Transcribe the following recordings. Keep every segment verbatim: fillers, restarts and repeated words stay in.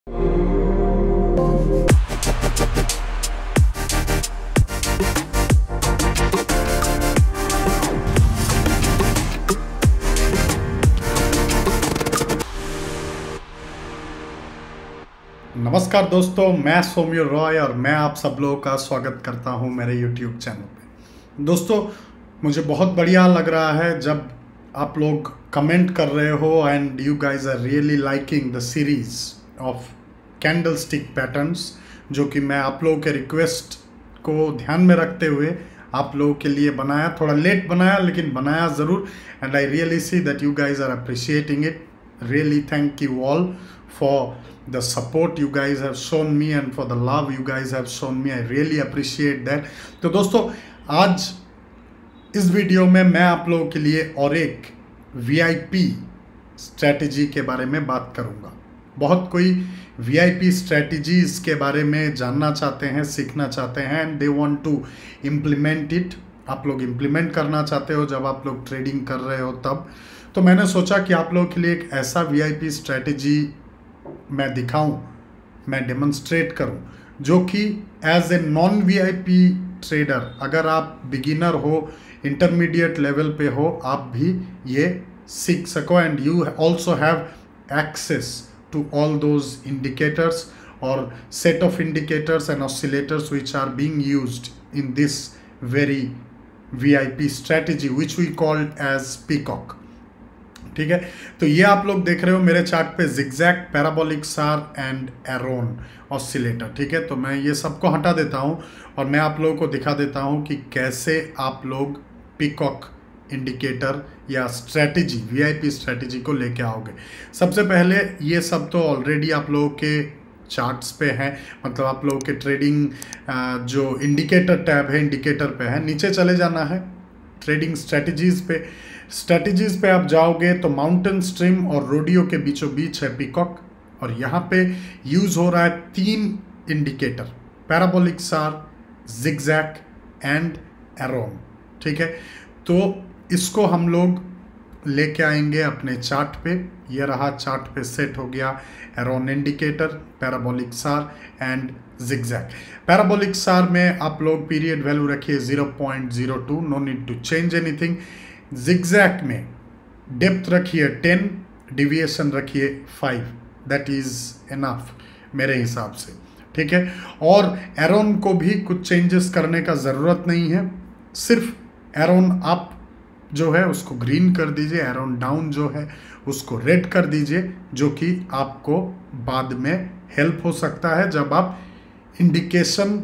नमस्कार दोस्तों, मैं सौम्य रॉय और मैं आप सब लोगों का स्वागत करता हूं मेरे यूट्यूब चैनल पे। दोस्तों, मुझे बहुत बढ़िया लग रहा है जब आप लोग कमेंट कर रहे हो and you guys are really liking the series of candlestick patterns, जो कि मैं आप लोगों के रिक्वेस्ट को ध्यान में रखते हुए आप लोगों के लिए बनाया। थोड़ा लेट बनाया लेकिन बनाया ज़रूर, and I really see that you guys are appreciating it. Really thank you all for the support you guys have shown me and for the love you guys have shown me. I really appreciate that. तो दोस्तों, आज इस video में मैं आप लोगों के लिए और एक वी आई पी स्ट्रैटेजी के बारे में बात करूंगा। बहुत कोई वी आई पी स्ट्रैटेजीज के बारे में जानना चाहते हैं, सीखना चाहते हैं, and they want to implement it. आप लोग इम्प्लीमेंट करना चाहते हो जब आप लोग ट्रेडिंग कर रहे हो तब। तो मैंने सोचा कि आप लोगों के लिए एक ऐसा वी आई पी स्ट्रैटेजी मैं दिखाऊं, मैं डेमोन्स्ट्रेट करूं, जो कि as a non V I P trader, अगर आप बिगिनर हो, इंटरमीडिएट लेवल पे हो, आप भी ये सीख सको and you also have access to all those indicators और set of indicators and oscillators which are being used in this very V I P strategy which we called as peacock. ठीक है, तो ये आप लोग देख रहे हो मेरे चार्ट पे zigzag, parabolic SAR and Aroon oscillator. ठीक है, तो मैं ये सबको हटा देता हूँ और मैं आप लोगों को दिखा देता हूँ कि कैसे आप लोग पीकॉक इंडिकेटर या strategy, V I P strategy को लेके आओगे। सबसे पहले ये सब तो ऑलरेडी आप लोगों के चार्ट्स पे है, मतलब आप लोगों के ट्रेडिंग जो इंडिकेटर टैब है, इंडिकेटर पे है। नीचे चले जाना है ट्रेडिंग स्ट्रैटेजीज पे। स्ट्रैटेजीज पे आप जाओगे तो माउंटेन स्ट्रीम और रोडियो के बीचों बीच है पीकॉक, और यहाँ पे यूज हो रहा है तीन indicator, parabolic SAR, zigzag and Aroon. ठीक है, तो इसको हम लोग लेके आएंगे अपने चार्ट पे। ये रहा, चार्ट पे सेट हो गया Aroon indicator, parabolic SAR and zigzag. Parabolic SAR में आप लोग पीरियड वैल्यू रखिए zero point zero two, no need to change anything. Zigzag में डेप्थ रखिए टेन, डिविएशन रखिए फाइव, दैट इज इनफ मेरे हिसाब से। ठीक है, और एरोन को भी कुछ चेंजेस करने का ज़रूरत नहीं है, सिर्फ एरोन अप जो है उसको ग्रीन कर दीजिए, एरोन डाउन जो है उसको रेड कर दीजिए, जो कि आपको बाद में हेल्प हो सकता है जब आप इंडिकेशन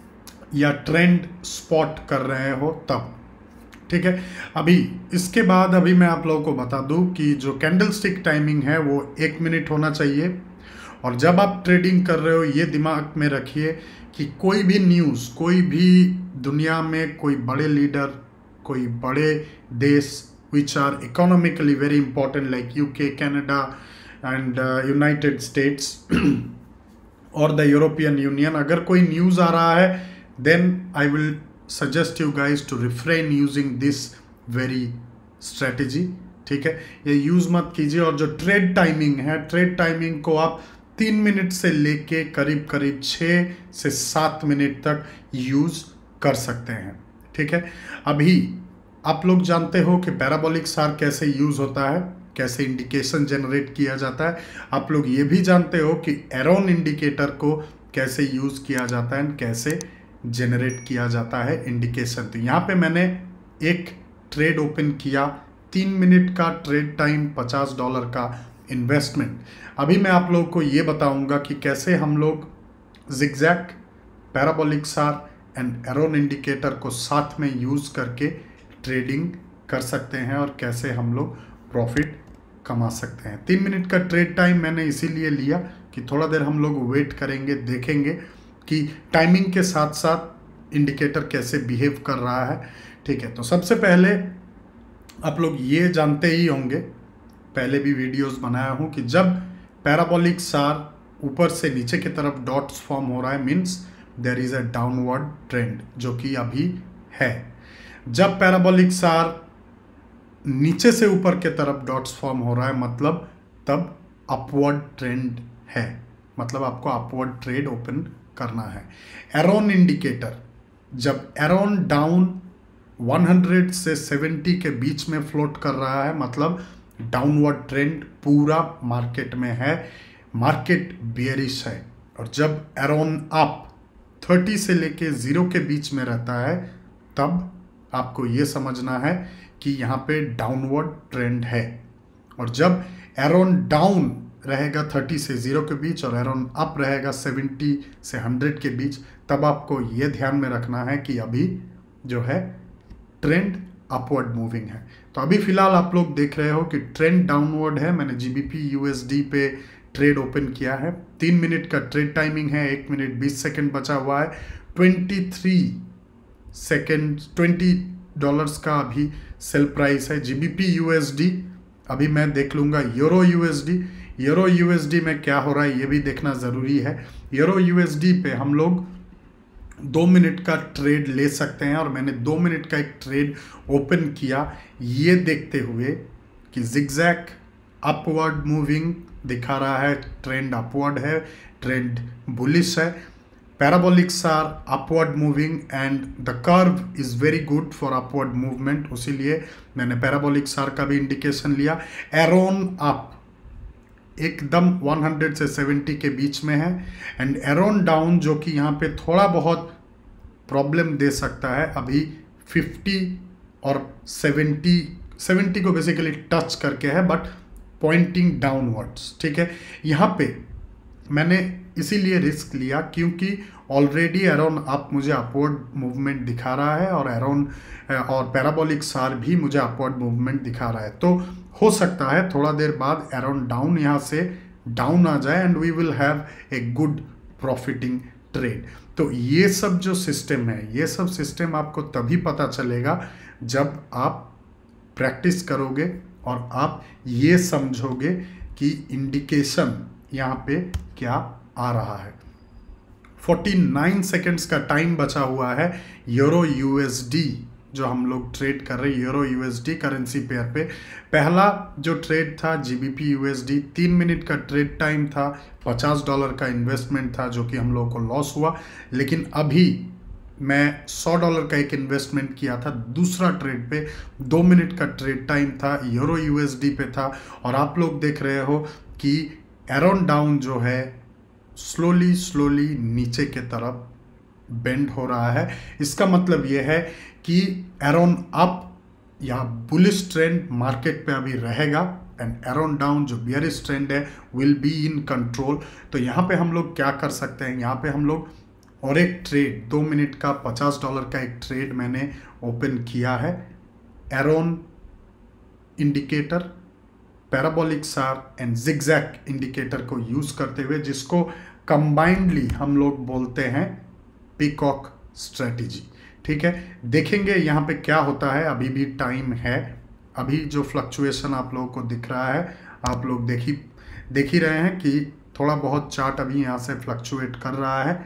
या ट्रेंड स्पॉट कर रहे हो तब। ठीक है, अभी इसके बाद अभी मैं आप लोगों को बता दूं कि जो कैंडल स्टिक टाइमिंग है वो एक मिनट होना चाहिए। और जब आप ट्रेडिंग कर रहे हो ये दिमाग में रखिए कि कोई भी न्यूज़, कोई भी दुनिया में कोई बड़े लीडर, कोई बड़े देश which are economically very important like UK, Canada and United States और द यूरोपियन यूनियन, अगर कोई न्यूज़ आ रहा है then I will suggest you guys to refrain using this very strategy। ठीक है, ये यूज मत कीजिए। और जो ट्रेड टाइमिंग है, ट्रेड टाइमिंग को आप तीन मिनट से लेके करीब करीब छः से सात मिनट तक यूज कर सकते हैं। ठीक है, अभी आप लोग जानते हो कि पैराबोलिक सार कैसे यूज होता है, कैसे इंडिकेशन जनरेट किया जाता है। आप लोग ये भी जानते हो कि एरोन इंडिकेटर को कैसे यूज किया जाता है, कैसे जनरेट किया जाता है इंडिकेशन। तो यहाँ पे मैंने एक ट्रेड ओपन किया, तीन मिनट का ट्रेड टाइम, पचास डॉलर का इन्वेस्टमेंट। अभी मैं आप लोगों को ये बताऊंगा कि कैसे हम लोग zigzag, parabolic SAR and Aroon indicator को साथ में यूज़ करके ट्रेडिंग कर सकते हैं और कैसे हम लोग प्रॉफिट कमा सकते हैं। तीन मिनट का ट्रेड टाइम मैंने इसीलिए लिया कि थोड़ा देर हम लोग वेट करेंगे, देखेंगे कि टाइमिंग के साथ साथ इंडिकेटर कैसे बिहेव कर रहा है। ठीक है, तो सबसे पहले आप लोग ये जानते ही होंगे, पहले भी वीडियोस बनाया हूँ कि जब पैराबोलिक सार ऊपर से नीचे की तरफ डॉट्स फॉर्म हो रहा है, means there is a downward trend, जो कि अभी है। जब पैराबोलिक सार नीचे से ऊपर के तरफ डॉट्स फॉर्म हो रहा है, मतलब तब अपवर्ड ट्रेंड है। मतलब आपको अपवर्ड ट्रेड ओपन करना है। एरोन इंडिकेटर, जब एरोन डाउन सौ से सत्तर के बीच में फ्लोट कर रहा है, मतलब डाउनवर्ड ट्रेंड पूरा मार्केट में है, मार्केट बियरिश है। और जब एरोन अप तीस से लेके जीरो के बीच में रहता है, तब आपको ये समझना है कि यहाँ पे डाउनवर्ड ट्रेंड है। और जब एरोन डाउन रहेगा तीस से जीरो के बीच और एरोन अप रहेगा सत्तर से सौ के बीच, तब आपको ये ध्यान में रखना है कि अभी जो है ट्रेंड अपवर्ड मूविंग है। तो अभी फिलहाल आप लोग देख रहे हो कि ट्रेंड डाउनवर्ड है। मैंने जीबीपी यूएसडी पे ट्रेड ओपन किया है। तीन मिनट का ट्रेड टाइमिंग है, एक मिनट बीस सेकंड बचा हुआ है। तेईस सेकंड ट्वेंटी डॉलर्स का अभी सेल प्राइस है। जीबीपी यूएसडी अभी मैं देख लूँगा। यूरो यूएसडी, यूरो यूएसडी में क्या हो रहा है ये भी देखना ज़रूरी है। यूरो यूएसडी पे हम लोग दो मिनट का ट्रेड ले सकते हैं और मैंने दो मिनट का एक ट्रेड ओपन किया, ये देखते हुए कि जिगजैग अपवर्ड मूविंग दिखा रहा है, ट्रेंड अपवर्ड है, ट्रेंड बुलिश है। Parabolics are upward moving and the curve is very good for upward movement, उसीलिए मैंने पैराबोलिक्स आर का भी इंडिकेशन लिया। एरोन अप एकदम सौ से सत्तर के बीच में है एंड एरोन डाउन जो कि यहाँ पे थोड़ा बहुत प्रॉब्लम दे सकता है, अभी पचास और सत्तर सत्तर को बेसिकली टच करके है बट पॉइंटिंग डाउनवर्ड्स। ठीक है, यहाँ पे मैंने इसीलिए रिस्क लिया क्योंकि ऑलरेडी एरोन अप मुझे अपवर्ड मूवमेंट दिखा रहा है और एरोन और पैराबोलिक सार भी मुझे अपवर्ड मूवमेंट दिखा रहा है। तो हो सकता है थोड़ा देर बाद एरोन डाउन यहाँ से डाउन आ जाए and we will have a good profiting trade. तो ये सब जो सिस्टम है, ये सब सिस्टम आपको तभी पता चलेगा जब आप प्रैक्टिस करोगे और आप ये समझोगे कि इंडिकेशन यहाँ पे क्या आ रहा है। उनचास सेकंड्स का टाइम बचा हुआ है। यूरो यूएसडी जो हम लोग ट्रेड कर रहे हैं, यूरो यूएसडी करेंसी पेयर पे पहला जो ट्रेड था जीबीपी यूएसडी, तीन मिनट का ट्रेड टाइम था, पचास डॉलर का इन्वेस्टमेंट था जो कि हम लोगों को लॉस हुआ। लेकिन अभी मैं सौ डॉलर का एक इन्वेस्टमेंट किया था दूसरा ट्रेड पे, दो मिनट का ट्रेड टाइम था, यूरो यूएसडी पे था और आप लोग देख रहे हो कि एरोन डाउन जो है स्लोली स्लोली नीचे के तरफ बेंड हो रहा है। इसका मतलब ये है कि एरोन अप या बुलिश ट्रेंड मार्केट पे अभी रहेगा एंड एरोन डाउन जो बियरिश ट्रेंड है विल बी इन कंट्रोल। तो यहाँ पे हम लोग क्या कर सकते हैं, यहाँ पे हम लोग और एक ट्रेड दो मिनट का पचास डॉलर का एक ट्रेड मैंने ओपन किया है Aroon indicator, parabolic SAR and zigzag indicator को यूज़ करते हुए, जिसको कंबाइंडली हम लोग बोलते हैं पीकॉक स्ट्रेटजी। ठीक है, देखेंगे यहाँ पे क्या होता है। अभी भी टाइम है, अभी जो फ्लक्चुएशन आप लोगों को दिख रहा है आप लोग देख ही देख ही रहे हैं कि थोड़ा बहुत चार्ट अभी यहाँ से फ्लक्चुएट कर रहा है,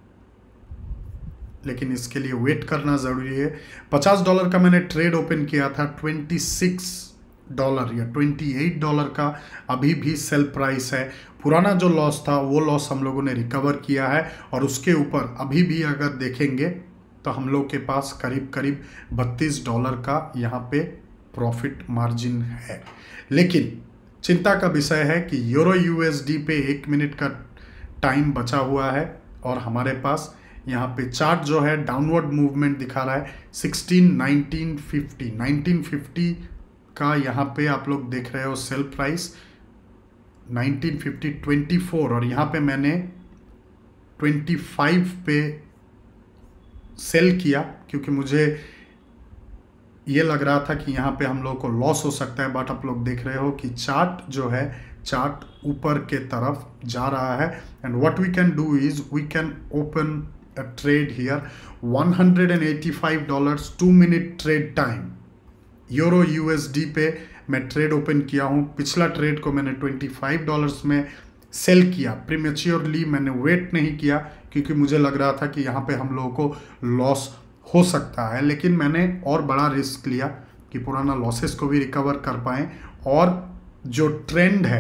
लेकिन इसके लिए वेट करना ज़रूरी है। पचास डॉलर का मैंने ट्रेड ओपन किया था, छब्बीस डॉलर या अट्ठाईस डॉलर का अभी भी सेल प्राइस है। पुराना जो लॉस था वो लॉस हम लोगों ने रिकवर किया है और उसके ऊपर अभी भी अगर देखेंगे तो हम लोग के पास करीब करीब बत्तीस डॉलर का यहाँ पे प्रॉफिट मार्जिन है। लेकिन चिंता का विषय है कि यूरो यूएसडी पे एक मिनट का टाइम बचा हुआ है और हमारे पास यहाँ पे चार्ट जो है डाउनवर्ड मूवमेंट दिखा रहा है। Sixteen nineteen fifty nineteen fifty का यहाँ पे आप लोग देख रहे हो sell price nineteen fifty twenty four और यहाँ पे मैंने पच्चीस पे सेल किया क्योंकि मुझे ये लग रहा था कि यहाँ पे हम लोग को लॉस हो सकता है। बट आप लोग देख रहे हो कि चार्ट जो है चार्ट ऊपर के तरफ जा रहा है and what we can do is we can open a trade here one hundred eighty five dollars two minute trade time. Euro USD पे मैं ट्रेड ओपन किया हूँ। पिछला ट्रेड को मैंने पच्चीस डॉलर्स में सेल किया प्रीमेच्योरली, मैंने वेट नहीं किया क्योंकि मुझे लग रहा था कि यहाँ पे हम लोगों को लॉस हो सकता है। लेकिन मैंने और बड़ा रिस्क लिया कि पुराना लॉसेस को भी रिकवर कर पाएँ और जो ट्रेंड है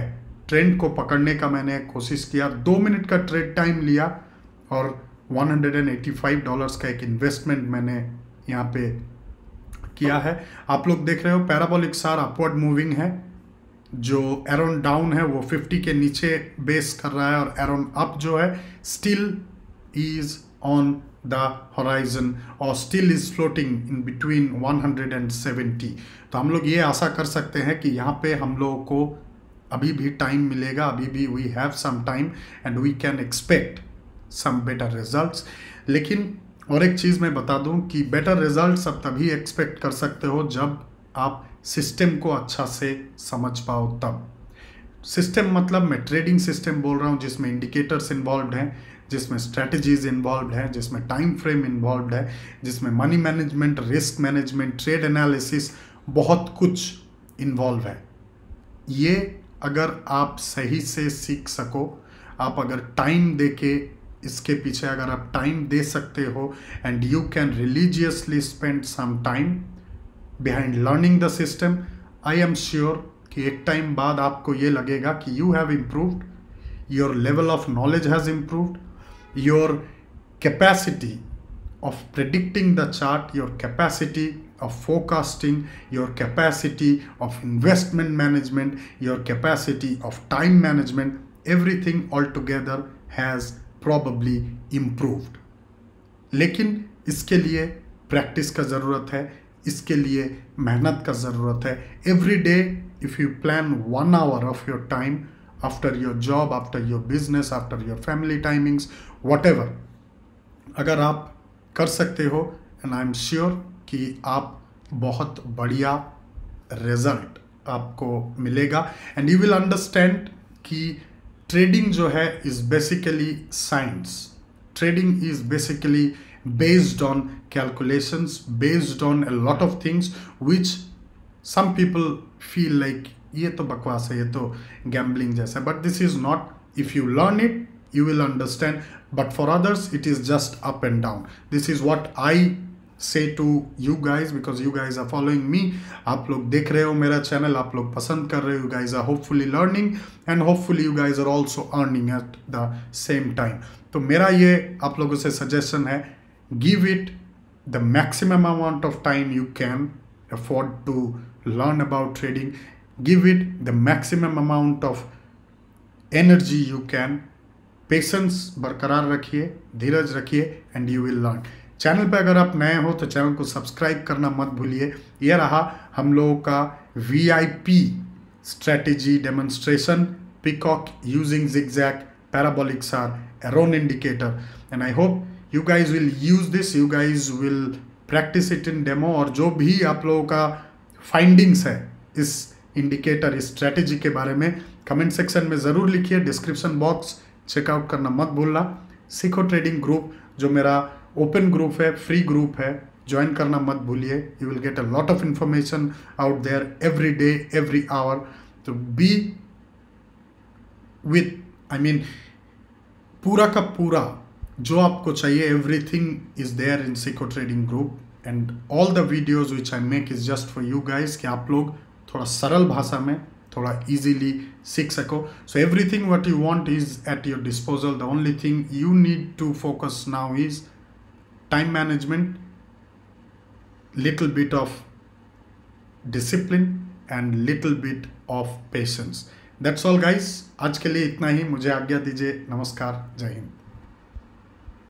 ट्रेंड को पकड़ने का मैंने कोशिश किया। दो मिनट का ट्रेड टाइम लिया और एक सौ पचासी डॉलर्स का एक इन्वेस्टमेंट मैंने यहाँ पे किया है। आप लोग देख रहे हो पैराबोलिक सार अपवर्ड मूविंग है, जो एरोन डाउन है वो पचास के नीचे बेस कर रहा है और एरोन अप जो है still is on the horizon और still is floating in between एक सौ सत्तर। तो हम लोग ये आशा कर सकते हैं कि यहाँ पे हम लोगों को अभी भी टाइम मिलेगा, अभी भी we have some time and we can expect some better results. लेकिन और एक चीज़ मैं बता दूं कि बेटर रिजल्ट्स अब तभी एक्सपेक्ट कर सकते हो जब आप सिस्टम को अच्छा से समझ पाओ। तब सिस्टम मतलब मैं ट्रेडिंग सिस्टम बोल रहा हूँ जिसमें इंडिकेटर्स इन्वॉल्व हैं, जिसमें स्ट्रैटेजीज इन्वॉल्व हैं, जिसमें टाइम फ्रेम इन्वॉल्व है, जिसमें money management, risk management, trade analysis, बहुत कुछ इन्वॉल्व है। ये अगर आप सही से सीख सको, आप अगर टाइम दे के इसके पीछे अगर आप टाइम दे सकते हो and you can religiously spend some time behind learning the system, I am sure कि एक टाइम बाद आपको ये लगेगा कि you have improved, your level of knowledge has improved, your capacity of predicting the chart, your capacity of forecasting, your capacity of investment management, your capacity of time management, everything altogether has probably improved. लेकिन इसके लिए practice का ज़रूरत है, इसके लिए मेहनत का ज़रूरत है। Every day if you plan one hour of your time after your job, after your business, after your family timings, whatever, अगर आप कर सकते हो एंड आई एम श्योर कि आप बहुत बढ़िया रिजल्ट आपको मिलेगा एंड यू विल अंडरस्टैंड कि ट्रेडिंग जो है is basically science. Trading is basically based on calculations, based on a lot of things which some people feel like ये तो बकवास है, ये तो गैम्बलिंग जैसा, but this is not. If you learn it you will understand, but for others it is just up and down. This is what I say to you guys because you guys are following me. आप लोग देख रहे हो मेरा channel, आप लोग पसंद कर रहे हो, you guys are hopefully learning and hopefully you guys are also earning at the same time. तो मेरा ये आप लोगों से suggestion है, give it the maximum amount of time you can afford to learn about trading. Give it the maximum amount of energy you can. Patience बरकरार रखिए, धीरज रखिए and you will learn. Channel पे अगर आप नए हो तो चैनल को सब्सक्राइब करना मत भूलिए। ये रहा हम लोगों का V I P strategy demonstration, peacock using zigzag, parabolic S A R, Aron indicator, and I hope you guys will use this, you guys will practice it in demo। और जो भी आप लोगों का फाइंडिंग्स है इस इंडिकेटर, इस strategy के बारे में कमेंट सेक्शन में ज़रूर लिखिए। डिस्क्रिप्शन बॉक्स चेकआउट करना मत भूलना। सीखो ट्रेडिंग ग्रुप जो मेरा ओपन ग्रुप है, फ्री ग्रुप है, ज्वाइन करना मत भूलिए। You will get a lot of information out there every day, every hour. तो बी विथ आई मीन पूरा का पूरा जो आपको चाहिए, everything is there in Seekho trading group and all the videos which I make is just for you guys कि आप लोग थोड़ा सरल भाषा में थोड़ा इजीली सीख सको। So everything what you want is at your disposal. The only thing you need to focus now is time management, little bit of discipline and little bit of patience. That's all guys, आज के लिए इतना ही। मुझे आज्ञा दीजिए। नमस्कार, जय हिंद।